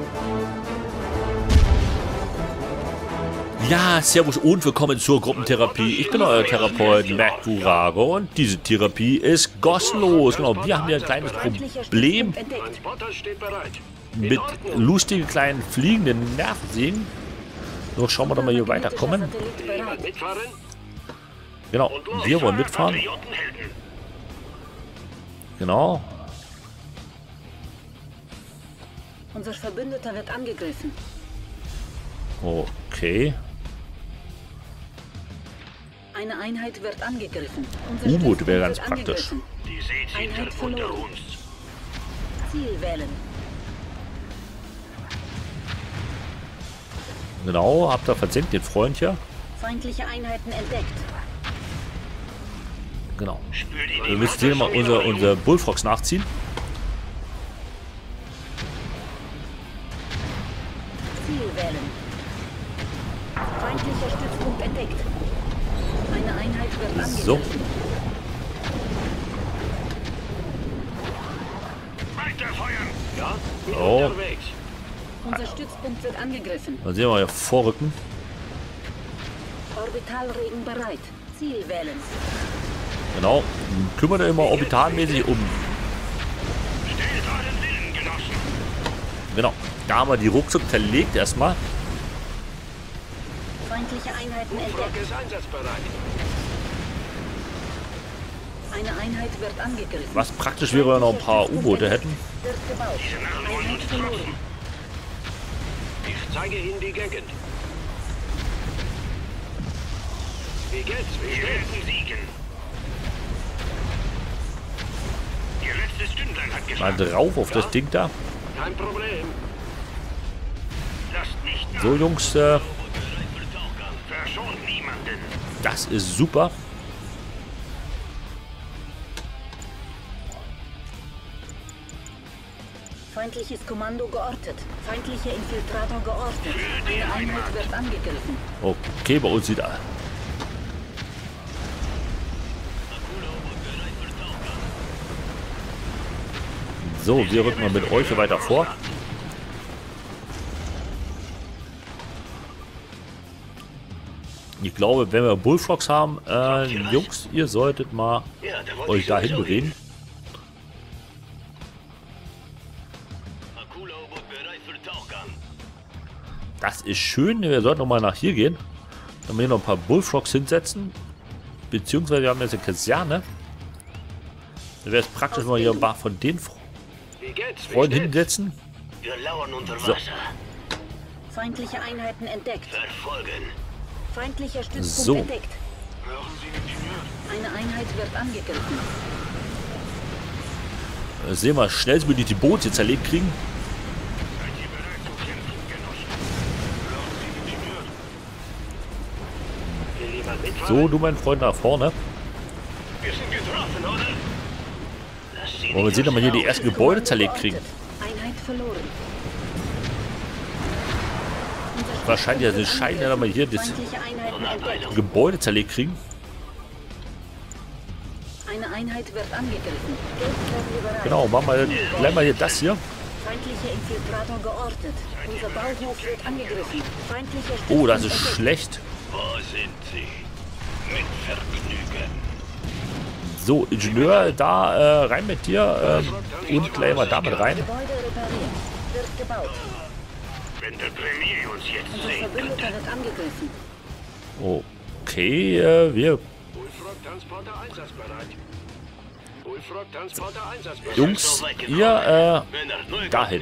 Ja, servus und willkommen zur Gruppentherapie. Ich bin euer Therapeut Mac Burago und diese Therapie ist kostenlos. Genau, wir haben hier ein kleines Problem mit lustigen kleinen fliegenden Nervensägen. So, schauen wir doch mal hier weiterkommen. Genau, wir wollen mitfahren. Genau. Unser Verbündeter wird angegriffen. Okay. Eine Einheit wird angegriffen. U-Boot wäre ganz praktisch. Die Seezitter unter uns. Ziel wählen. Genau, habt ihr versenkt den Freund hier. Feindliche Einheiten entdeckt. Genau. Wir müssen hier mal unser Bullfrogs nachziehen. Ziel wählen. Feindlicher Stützpunkt entdeckt. Eine Einheit wird angegriffen. So. Weiterfeuern! Ja, bin Oh. unterwegs. Unser Stützpunkt wird angegriffen. Dann sehen wir hier vorrücken. Orbitalregen bereit. Ziel wählen. Genau. Kümmert euch immer orbitalmäßig um. Stellt euren Willen, Genossen. Genau. Da haben wir die ruckzuck zerlegt erstmal. Feindliche Einheiten Bullfrog entdeckt. ist einsatzbereit. Eine Einheit wird angegriffen. Was praktisch wäre, wenn wir noch ein paar U-Boote hätten. Wird gebaut. Diese Narren wollen Einheit uns verloren. trotzen. Ich zeige Ihnen die Gegend. Wie geht's? Wie Wir steht's? werden siegen. Ihr letztes Stündlein hat Mal geschlagen. drauf auf das Ding da. Kein Problem. Lasst nicht nach. So, Jungs, Verschont niemanden. das ist super. Feindliches Kommando geortet. Feindlicher Infiltrator geortet. Eine Einheit wird angegriffen. Okay, bei uns sieht er. So, wir rücken mal mit euch hier weiter vor. Ich glaube, wenn wir Bullfrogs haben, Jungs, ihr solltet mal Ja, da wollte euch ich dahin sowieso bewegen. Akula-U-Boot bereit für Tauchgang. Das ist schön. Wir sollten noch mal nach hier gehen. Dann hier noch ein paar Bullfrogs hinsetzen. Beziehungsweise wir haben jetzt eine Kaserne. Da wäre es praktisch, wenn wir hier ein paar von den Wie geht's? Wie Freunden steht's? hinsetzen. Wir lauern unter So. Wasser. Feindliche Einheiten entdeckt. Verfolgen. Feindlicher Stützpunkt So. entdeckt. Eine Einheit wird angegriffen. Sehen wir schnellstmöglich die Boote zerlegt kriegen. Seid ihr bereit zu kämpfen, Genossen? Will jemand mitfahren? So, du mein Freund nach vorne. Wir sind getroffen, oder? Lasst sie Wollen wir nicht sehen, ob wir hier die loslaufen. ersten Gebäude zerlegt kriegen. Einheit verloren. Unser Wahrscheinlich ja Stützpunkt das wird Schein, dass wir hier das Feindliche Einheiten entdeckt. Gebäude zerlegt kriegen. Eine Einheit wird angegriffen. Geldquelle bereit. Genau, machen wir, bleiben wir hier das hier. Feindlicher Infiltrator geortet. Unser Bauhof wird angegriffen. Feindlicher Oh, das ist Stützpunkt schlecht. Wo sind sie? Mit Vergnügen. So, Ingenieur, da rein mit dir. Und gleich mal damit rein. entdeckt. Gebäude repariert. Wird gebaut. Wenn der Premier uns jetzt Unser sehen Verbündeter könnte. wird angegriffen. Okay, wir Bullfrog-Transporter einsatzbereit. Bullfrog-Transporter einsatzbereit. Jungs, ihr Männer, neu dahin.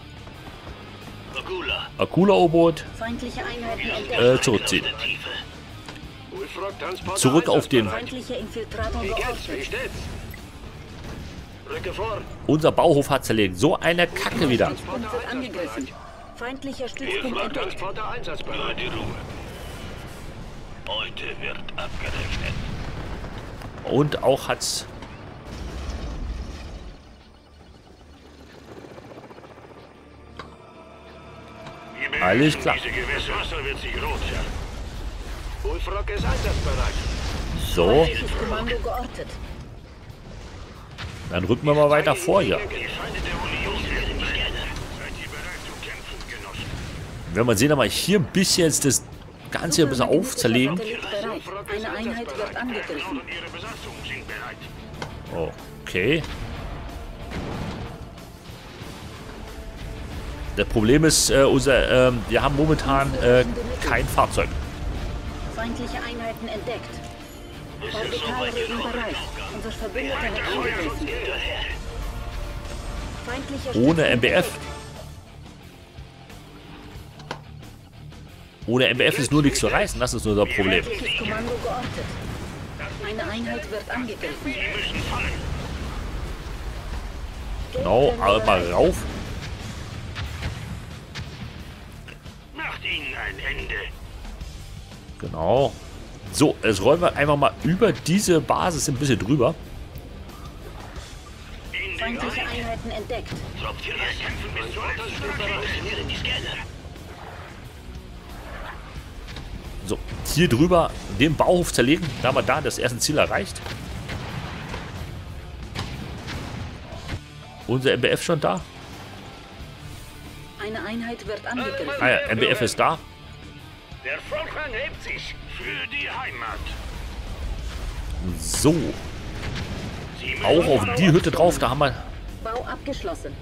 Akula. Akula-U-Boot Feindliche Einheiten entdeckt. zurückziehen. Tiefe. Bullfrog-Transporter Zurück auf den einsatzbereit. Feindlicher Infiltrator Wie geht's? Wie geortet. steht's? Rücke vor. Unser Bauhof hat zerlegt. So eine Kacke wieder. Stützpunkt wird angegriffen. Feindlicher Stützpunkt entdeckt. Bullfrog-Transporter Nur einsatzbereit. die Ruhe. Heute wird abgerechnet. Und auch hat's. Wir beherrschen Alles klar. Diese Gewässer. Wasser wird sich rot werden. Bullfrog ist einsatzbereit. So, Feindliches Kommando geortet. dann rücken wir mal weiter vor hier. Die Feinde der Union werden nicht gerne. Seid ihr bereit zu kämpfen? Wenn man sehen, mal hier ein bisschen jetzt das Ganze hier ein bisschen aufzerlegen. Bereit. Eine Einheit wird angegriffen. Und Ihre Besatzung sind bereit. Okay. Das Problem ist, wir haben momentan kein Fahrzeug. Feindliche Einheiten entdeckt. Orbitalregen bereit. Unser Verbündeter wird angegriffen. Feindlicher Ohne Stützpunkt MBF. entdeckt. Ohne MBF ist nur nichts zu reißen, das ist unser Problem. Feindliches Kommando geortet. Eine Einheit wird angegriffen. Müssen fallen. Genau, aber mal rauf. Macht ihnen ein Ende. Genau. So, jetzt rollen wir einfach mal über diese Basis ein bisschen drüber. In den Feindliche Einheiten entdeckt. Klopft ihr das kämpfen bis zur letzten Rakete. Die Scanner. So, hier drüber den Bauhof zerlegen. Da haben wir da das erste Ziel erreicht. Unser MBF schon da. Eine Einheit wird angegriffen. Ah ja, MBF ist da. Der Frontrang hebt sich für die Heimat. So, Sie müssen auch auf die Hütte drauf. Da haben wir... Bau abgeschlossen.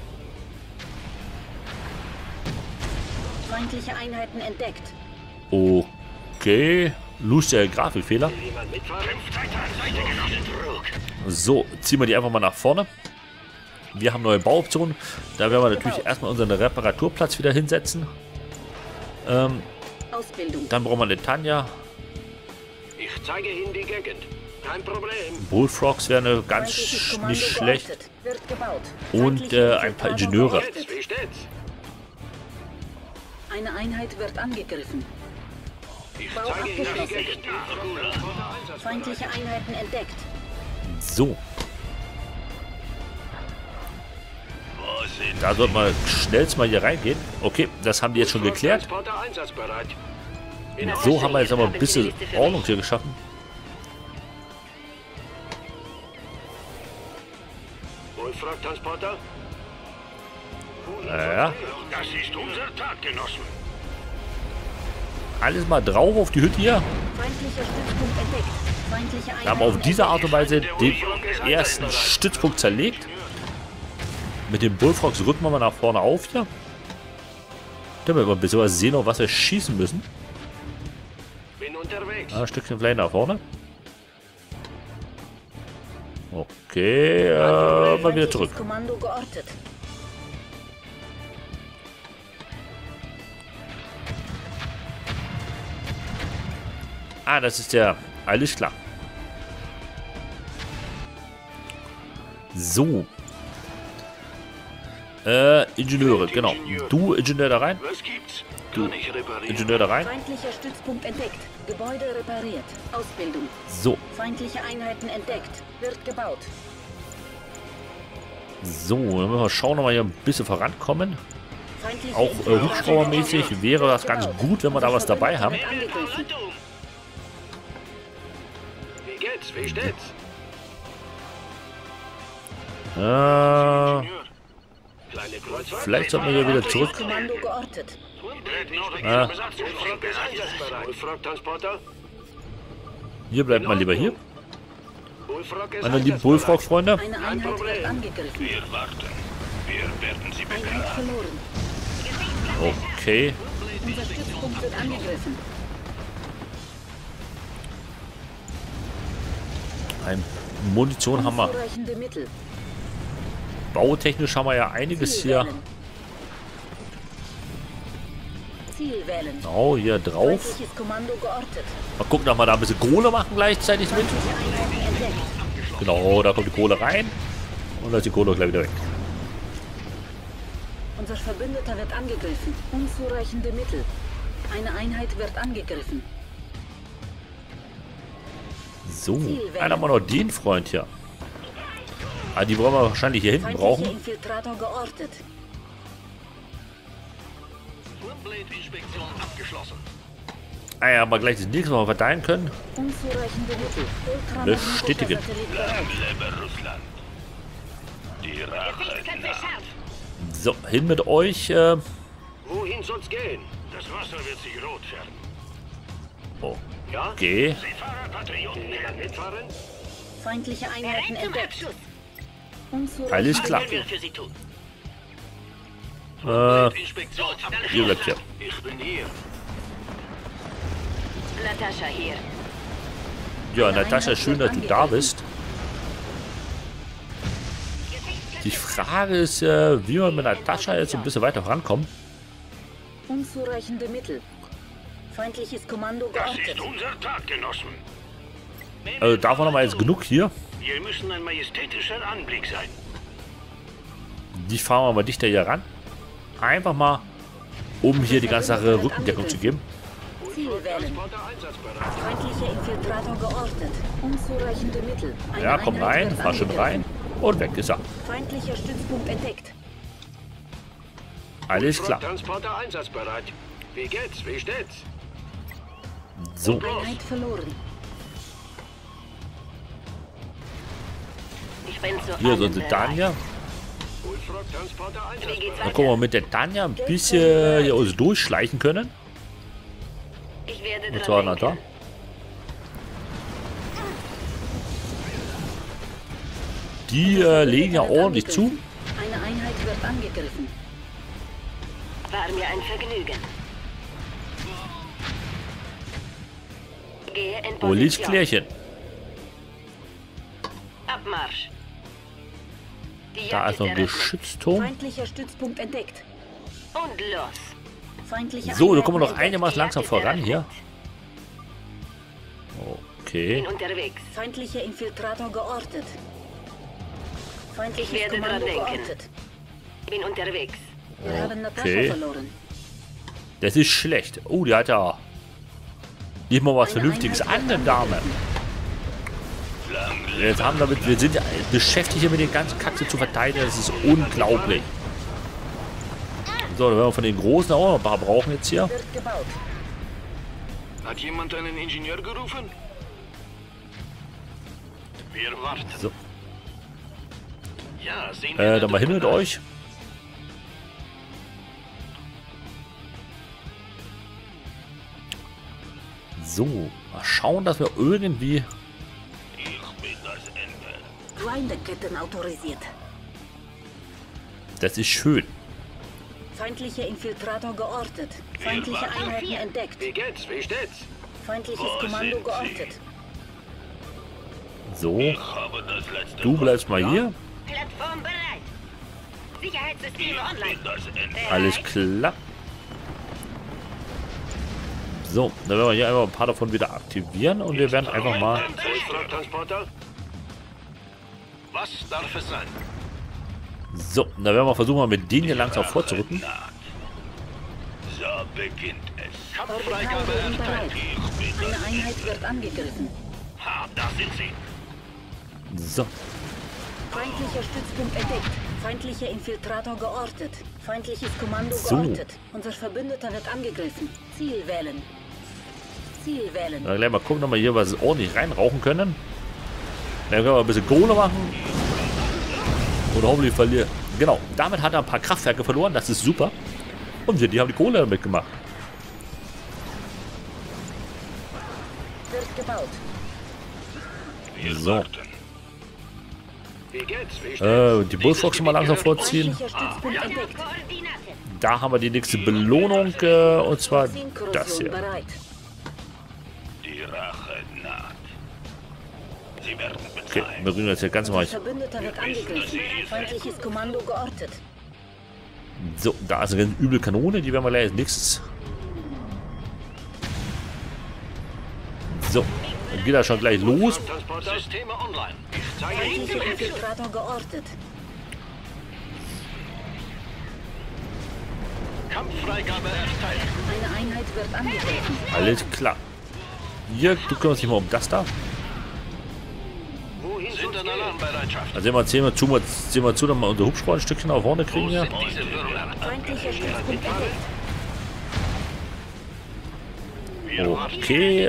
Feindliche Einheiten entdeckt. Okay. Lustiger Grafikfehler. Jemand mitfahren? Kämpft weiter an Seite genossen. So, ziehen wir die einfach mal nach vorne. Wir haben neue Bauoptionen. Da werden wir natürlich erstmal unseren Reparaturplatz wieder hinsetzen. Ausbildung. Dann brauchen wir eine Tanja. Ich zeige Ihnen die Gegend. Kein Problem. Bullfrogs wären ganz Feindliches Kommando nicht schlecht. geortet. Wird gebaut. Und Feindliche ein paar Infiltrator Ingenieure. geortet. Jetzt, wie steht's? Eine Einheit wird angegriffen. Ich Bau zeige Ihnen die abgeschlossen. Gegend. Feindliche Einheiten entdeckt. So, Wo sind da sollte man schnellst mal hier reingehen. Okay, das haben die jetzt schon geklärt. Transporter einsatzbereit. So haben wir jetzt aber ein bisschen Ordnung hier geschaffen. Bullfrog-Transporter? Ja, Das ist unser Tag, Genossen. alles mal drauf auf die Hütte hier. Feindlicher Stützpunkt entdeckt. Feindliche Einheiten Wir haben auf diese Art und Weise den Untersuchung ersten Stützpunkt zerlegt. Mit den Bullfrogs rücken wir mal nach vorne auf hier. Damit wir ein bisschen was sehen, auf was wir schießen müssen. Bin unterwegs. Ein Stückchen vielleicht nach vorne. Okay, mal wieder Feindliches zurück. Kommando geortet. Ah, das ist der. Alles klar. So. Ingenieure, genau. Du, Ingenieur da rein. Was gibt's? Du, Kann ich reparieren? Ingenieur da rein. Feindlicher Stützpunkt entdeckt. Gebäude repariert. Ausbildung. So, Feindliche Einheiten entdeckt. Wird gebaut. so. Dann müssen wir schauen, ob wir hier ein bisschen vorankommen. Feindliche Auch Infiltrator hubschraubermäßig wäre das ganz gebaut. gut, wenn wir da was dabei haben. Wird angegriffen. Wie geht's? Wie steht's? Kleine Kreuzfahrt? Vielleicht sollten wir hier wieder zurück. Kommando geortet. Ah, Besatzung sind bereit. Einsatzbereit. Bullfrog-Transporter? hier bleibt mal lieber hier. Bullfrog ist Meine lieben einsatzbereit. Bullfrog-Freunde. Eine Einheit wird angegriffen. Wir warten. Wir werden sie Einheit begraben. verloren. Okay. Unser Stützpunkt wird angegriffen. Ein Munition haben wir. Unzureichende Mittel. Bautechnisch haben wir ja einiges Ziel hier. wählen. Ziel wählen. Genau, hier drauf. Feindliches Kommando geortet. Mal gucken, ob wir da ein bisschen Kohle machen gleichzeitig mit. Feindliche Einheiten entdeckt. Genau, da kommt die Kohle rein. Und da ist die Kohle gleich wieder weg. Unser Verbündeter wird angegriffen. Unzureichende Mittel. Eine Einheit wird angegriffen. So, dann haben wir noch den Freund hier. Ah, die wollen wir wahrscheinlich hier hinten Feindliche brauchen. Infiltrator geortet. Inspektion abgeschlossen. Ah ja, aber gleich das nächste Mal verteilen können. Unzureichende Mittel. Bestätigen. Ultramagnetischer Satellit bereit. Lebe Russland. Die Rache nach. So, hin mit euch. Wohin uns soll's gehen. Das Wasser wird sich rot färben. Ja? Okay. Seefahrer, Patrioten, Jemand mitfahren? Feindliche Einheiten entdeckt. Alles klar. Mittel. für Sie tun. Inspektion. Ihr bleibt hier. Ich bin hier. Natascha hier. Ja, Natascha, schön, dass du da bist. Die Frage ist, wie man mit Natascha jetzt ein bisschen weiter rankommt. Unzureichende Mittel. Feindliches Kommando Das geortet. ist unser Tag, Genossen. Also davon haben wir jetzt genug hier. Wir müssen ein majestätischer Anblick sein. Die fahren wir mal dichter hier ran. Einfach mal, um hier die ganze Sache Rückendeckung zu geben. Ziel wählen. Transporter einsatzbereit. Feindlicher Infiltrator geortet. Unzureichende Mittel. Eine Ja, komm Einheit rein, wird fahr schon rein. Und weg ist er. Feindlicher Stützpunkt entdeckt. Alles klar. Transporter einsatzbereit. Wie geht's? Wie steht's? So, Einheit verloren. Ich bin zu hier ist unsere Tanja. Bullfrog Transporter einsatzbereit. Dann gucken wir mit der Tanja ein bisschen hier uns durchschleichen können. Ich werde Und zwar nach da. Die legen ja ordentlich zu. Eine Einheit wird angegriffen. War mir ein Vergnügen. Gehe in Wo liegt Position. Klärchen? Abmarsch. Die Da Jagd ist noch ein eröffnet. Geschützturm. Feindlicher Stützpunkt entdeckt. Und los. Feindliche So, da Einheiten kommen wir noch entdeckt. einigermaßen Die langsam Jagd ist voran eröffnet. hier. Okay. Bin unterwegs. Feindlicher Infiltrator geortet. Feindliches werde Kommando dran denken. geortet. Bin unterwegs. Wir haben Natascha Okay. verloren. Das ist schlecht. Oh, die hat ja nicht mal was Eine Vernünftiges Einheit an, wird der Dame. Jetzt haben damit, wir sind ja beschäftigt, hier mit den ganzen Katze zu verteidigen. Das ist unglaublich. So, dann werden wir von den Großen auch noch ein paar brauchen jetzt hier. Wird gebaut. Hat jemand einen Ingenieur gerufen? Wir warten. So. Ja, sehen Dann mal hin mit euch. So, mal schauen, dass wir irgendwie... Ich bin das Ende. Grindeketten autorisiert. Das ist schön. Feindlicher Infiltrator geortet. Feindliche Einheiten entdeckt. Wie geht's? Wie steht's? Feindliches Wo Kommando sind geortet. So, Ich habe das letzte du bleibst mal hier. Plattform bereit. Sicherheitssysteme Ich online. bin das Ende. Alles klar. So, dann werden wir hier einfach ein paar davon wieder aktivieren und wir werden einfach mal... Transporter? Was darf es sein? So, dann werden wir versuchen, mal mit denen hier langsam vorzurücken. So beginnt es. Orbitalboden Kampffreigabe bereit. erteilt. Ich bin Eine Einheit wird angegriffen. Ha, da sind sie. So, Feindlicher Stützpunkt entdeckt. Feindlicher Infiltrator geortet. Feindliches Kommando So. geortet. Unser Verbündeter wird angegriffen. Ziel wählen. Ziel wählen. dann gleich mal gucken, ob wir hier was ordentlich reinrauchen können. Dann können wir ein bisschen Kohle machen. Oder hoffentlich verlieren. Genau, damit hat er ein paar Kraftwerke verloren, das ist super. Und die haben die Kohle damit gemacht. Wird gebaut. Wir So. warten. Wie geht's? Wie steht's? Die Bullfrogs mal langsam vorziehen. Feindlicher Stützpunkt entdeckt. Koordinaten. Da haben wir die nächste Belohnung, und zwar das Toxinkorrosion hier. bereit. Die Rache naht. Sie werden Okay, bezahlt. wir bringen das hier ganz normal. Verbündeter wird angegriffen. Feindliches Kommando geortet. So, da ist eine ganz üble Kanone, die werden wir gleich als nächstes. So, dann geht das schon gleich los. Transporter? Systeme online. Ich zeige Ihnen Feindlicher Infiltrator geortet. Kampffreigabe erteilt. Eine Einheit wird angegriffen. Alles klar. Hier, du kümmerst dich mal um das da. wohin Sind soll's in gehen? Alarmbereitschaft. Also sehen wir zu, dass wir unser Hubschrauber ein Stückchen nach vorne kriegen Wo hier. sind diese Würmer? Feindlicher Stützpunkt entdeckt. Wir warten. Okay,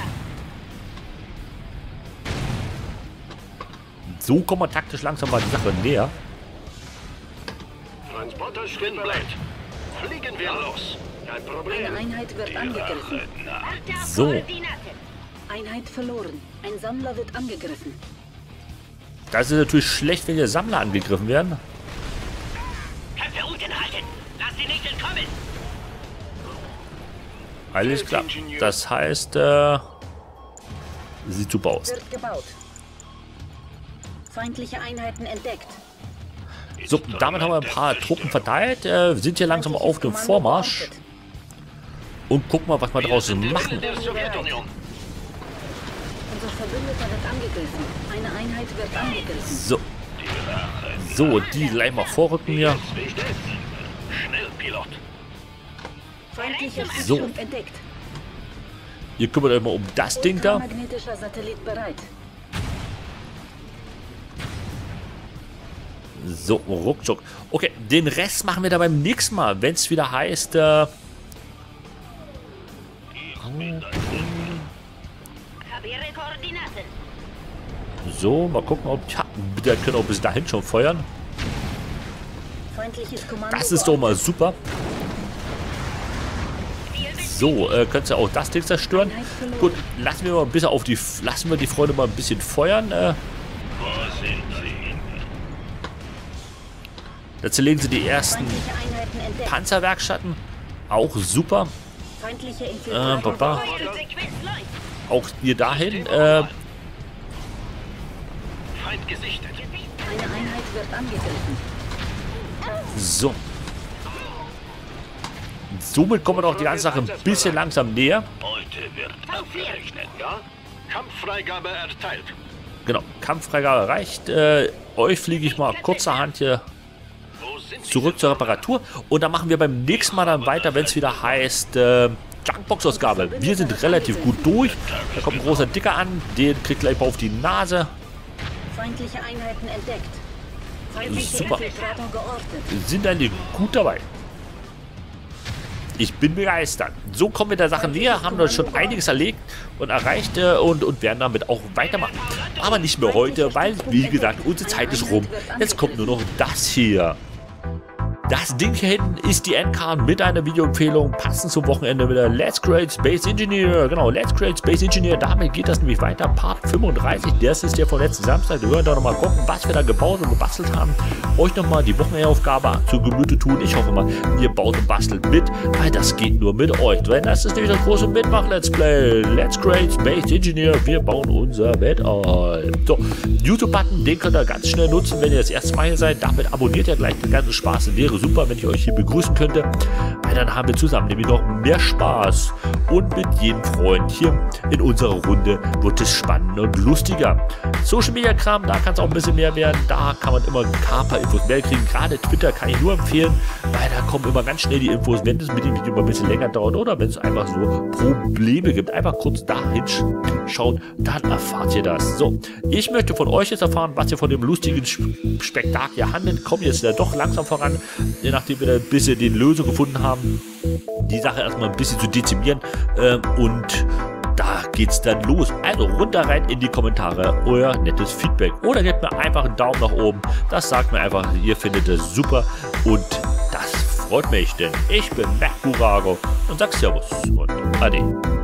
so kommen wir taktisch langsam mal die Sache näher. Transporter steht Bin bereit. bereit. Fliegen wir los. Kein Problem. Eine Einheit wird angegriffen. Warte auf So. Koordinaten. Einheit verloren. Ein Sammler wird angegriffen. Das ist natürlich schlecht, wenn die Sammler angegriffen werden. Köpfe unten halten. Lass sie nicht entkommen. Alles klar. Das heißt, sieht super aus. Wird gebaut. Feindliche Einheiten entdeckt. So, damit haben wir ein paar Truppen verteilt. Sind hier langsam auf dem Vormarsch. Und gucken mal, was wir daraus machen. Der Sowjetunion. Unser Verbündeter wird angegriffen. Eine Einheit wird angegriffen. So. So, die gleich mal vorrücken hier. Schnell, Pilot. Feindlicher So. Schutzschiff entdeckt. Ihr kümmert euch mal um das Ding da. Ultramagnetischer Satellit bereit. So, ruckzuck. Okay, den Rest machen wir dann beim nächsten Mal, wenn es wieder heißt, Kapiere Koordinaten. so, mal gucken, ob, ja, wir können auch bis dahin schon feuern. Feindliches Kommando. Das ist doch mal super. So, könnt ihr auch das Ding zerstören. Gut, lassen wir mal ein bisschen auf die, lassen wir die Freunde mal ein bisschen feuern. Wo sind sie? Da zerlegen sie die ersten Feindliche Einheiten entdeckt. Panzerwerkstätten. Auch super. Feindliche Infiltrator Papa. verhaftet. Sequenz läuft. Auch hier dahin. Feind gesichtet. Eine Einheit wird angegriffen. So. Somit kommen wir doch die ganze Sache ein bisschen langsam näher. Heute wird abgerechnet, ja? Kampffreigabe erteilt. Genau, Kampffreigabe reicht. Euch fliege ich mal kurzerhand hier Wo sind sie? zurück zur Reparatur. Und dann machen wir beim nächsten Mal dann weiter, wenn es wieder heißt Junkbox-Ausgabe. Wir sind relativ gut durch. Da kommt ein großer Dicker an. Den kriegt gleich mal auf die Nase. Feindliche Einheiten entdeckt. Feindliche Super. Infiltrator geortet. Sind eigentlich gut dabei. Ich bin begeistert. So kommen wir der Sache näher, haben uns schon einiges erlegt und erreicht und werden damit auch weitermachen. Aber nicht mehr heute, weil, wie gesagt, unsere Zeit ist rum. Jetzt kommt nur noch das hier. Das Ding hier hinten ist die Endcard mit einer Videoempfehlung, passend zum Wochenende wieder Let's Create Space Engineer. Genau, Let's Create Space Engineer. Damit geht das nämlich weiter. Part 35, das ist der von letzten Samstag. Wir hören da nochmal gucken, was wir da gebaut und gebastelt haben. Euch nochmal die Wochenendaufgabe zu Gemüte tun. Ich hoffe mal, ihr baut und bastelt mit, weil das geht nur mit euch. Denn das ist nämlich das große Mitmach-Let's Play. Let's Create Space Engineer. Wir bauen unser Weltall. So, YouTube-Button, den könnt ihr ganz schnell nutzen, wenn ihr das erste Mal hier seid. Damit abonniert ihr gleich den ganzen Spaß. Wäre super, wenn ich euch hier begrüßen könnte, weil dann haben wir zusammen nämlich noch mehr Spaß und mit jedem Freund hier in unserer Runde wird es spannend und lustiger. Social Media Kram, da kann es auch ein bisschen mehr werden, da kann man immer ein paar Infos mehr kriegen, gerade Twitter kann ich nur empfehlen, weil da kommen immer ganz schnell die Infos, wenn es mit dem Video mal ein bisschen länger dauert oder wenn es einfach so Probleme gibt, einfach kurz da hinschauen, dann erfahrt ihr das. So, ich möchte von euch jetzt erfahren, was ihr von dem lustigen Spektakel handelt, kommt jetzt ja doch langsam voran, nachdem wir da ein bisschen die Lösung gefunden haben, die Sache erstmal ein bisschen zu dezimieren und da geht's dann los. Also runter rein in die Kommentare, euer nettes Feedback oder gebt mir einfach einen Daumen nach oben, das sagt mir einfach, ihr findet es super und das freut mich, denn ich bin Merkurago und sag Servus und Ade.